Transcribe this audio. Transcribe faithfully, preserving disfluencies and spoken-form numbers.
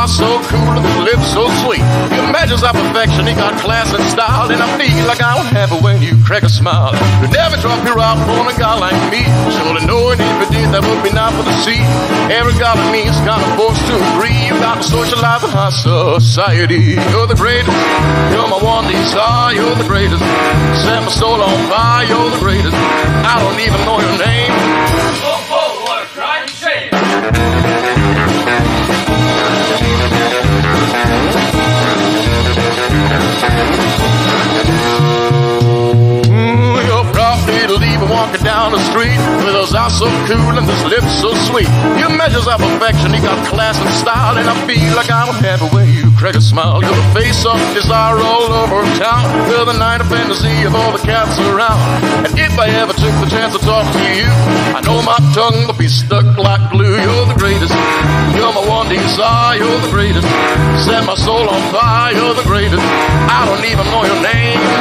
eyes so cool and his lips so sweet. Your measures of perfection, he got class and style, and I feel like I don't have it when you crack a smile. You never drop your out on a guy like me. Surely knowing if you did, that would be not for the sea. Every guy like me is kind of forced to agree. You got to socialize in high society. You're the greatest, you're my one desire. You're the greatest, set my soul on fire. You're the greatest, I don't even know your name. Oh, oh, what a cry and shame. Mm, you're probably leaving walking down the street with those eyes so cool and those lips so sweet. Your measures of perfection, you got class and style, and I feel like I don't have a way you crack a smile. You're the face of desire all over town. You're the night of fantasy of all the cats around. And if I ever took the chance to talk to you, I know my tongue will be stuck like glue. You're the greatest, you're my one desire. You're the greatest, set my soul on fire. You're the greatest, I don't even know your name.